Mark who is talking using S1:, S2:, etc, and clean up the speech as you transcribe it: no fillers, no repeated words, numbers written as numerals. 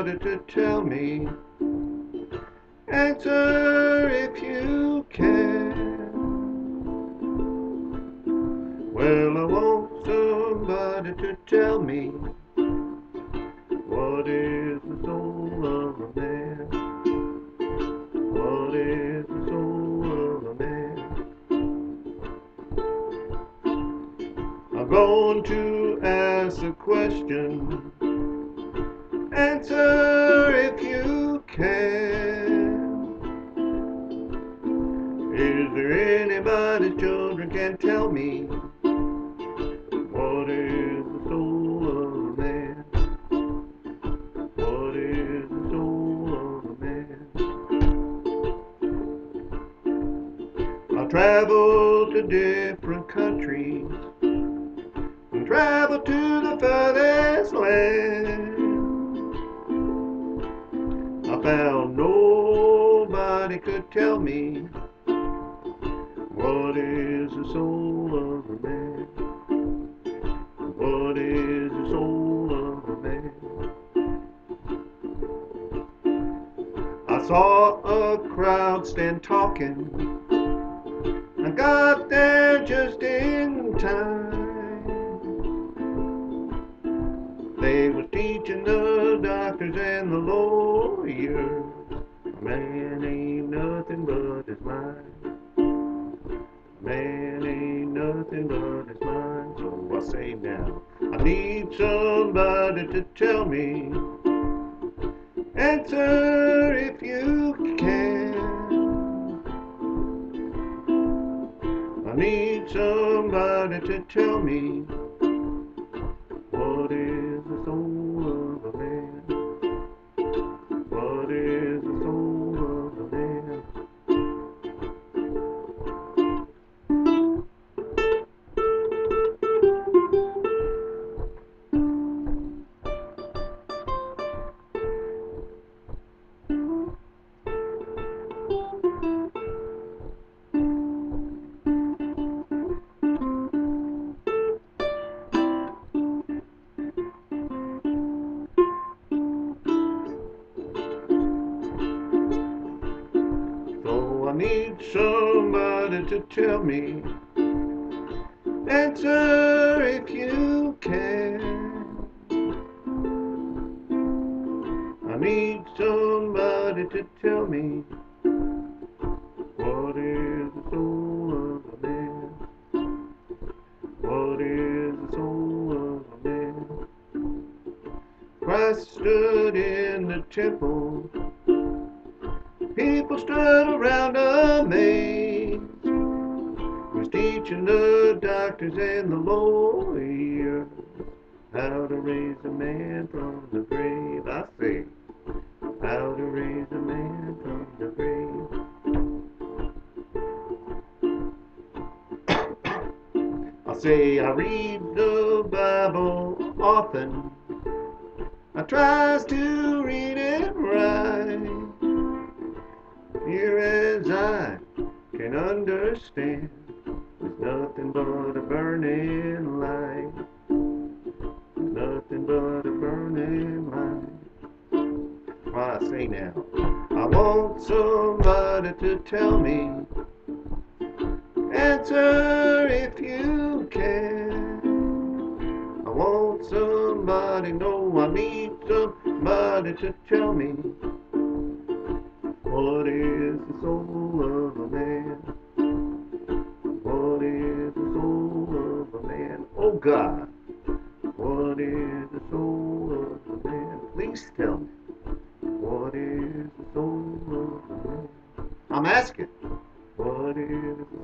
S1: somebody to tell me. Answer if you can. Well, I want somebody to tell me, what is the soul of a man? What is the soul of a man? I'm going to ask a question. Answer if you can. Is there anybody children can tell me, what is the soul of a man? What is the soul of a man? I travel to different countries and travel to the furthest land. I found nobody could tell me, what is the soul of a man? What is the soul of a man? I saw a crowd stand talking. I got there just in time. They was teaching the doctors and the lawyers, man ain't nothing but his mind. Man ain't nothing but his mind. So I say now, I need somebody to tell me. Answer if you can. I need somebody to tell me, what is the soul of a man? What is the soul of a man? So I need somebody to tell me. Answer if you can. I need somebody to tell me, what is the soul of a man? What is the soul of a man? Christ stood in the temple. People stood around amazed. He was teaching the doctors and the lawyers how to raise a man from the grave. I say, how to raise a man from the grave. I say, I read the Bible often. I tries to read it right. Here as I can understand, there's nothing but a burning light. Nothing but a burning light. Why I say now, I want somebody to tell me. Answer if you can. I want somebody, no, I need somebody to tell me, what is the soul of a man? What is the soul of a man? Oh God, what is the soul of a man? Please tell me, what is the soul of a man? I'm asking, what is the